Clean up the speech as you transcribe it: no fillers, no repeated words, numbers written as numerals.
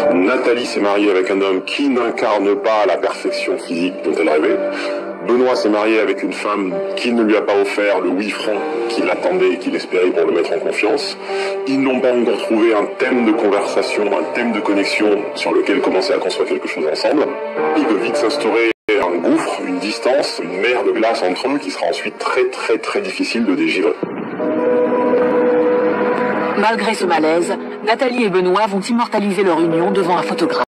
Nathalie s'est mariée avec un homme qui n'incarne pas la perfection physique dont elle rêvait. Benoît s'est marié avec une femme qui ne lui a pas offert le oui franc qu'il attendait et qu'il espérait pour le mettre en confiance. Ils n'ont pas encore trouvé un thème de conversation, un thème de connexion sur lequel commencer à construire quelque chose ensemble. Il peut vite s'instaurer un gouffre, une distance, une mer de glace entre eux qui sera ensuite très difficile de dégivrer. Malgré ce malaise, Nathalie et Benoît vont immortaliser leur union devant un photographe.